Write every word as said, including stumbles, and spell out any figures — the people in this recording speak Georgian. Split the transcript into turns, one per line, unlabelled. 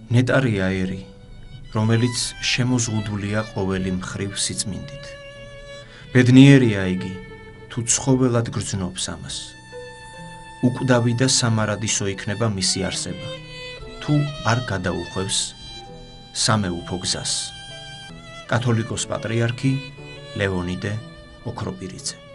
ნეტარია ერი, რომელიც შემოზღუდულია ყოველი მხრივ სიწმინდით. ბედნიერია იგი, თუ ცხოველად გრძნობს ამას. უკვდავი და სამარადისო იქნება მისი არსება, თუ არ გადაუხვევს სამეუფო გზას. კათოლიკოს პატრიარქი ლევონიდე ოქროპირიძე.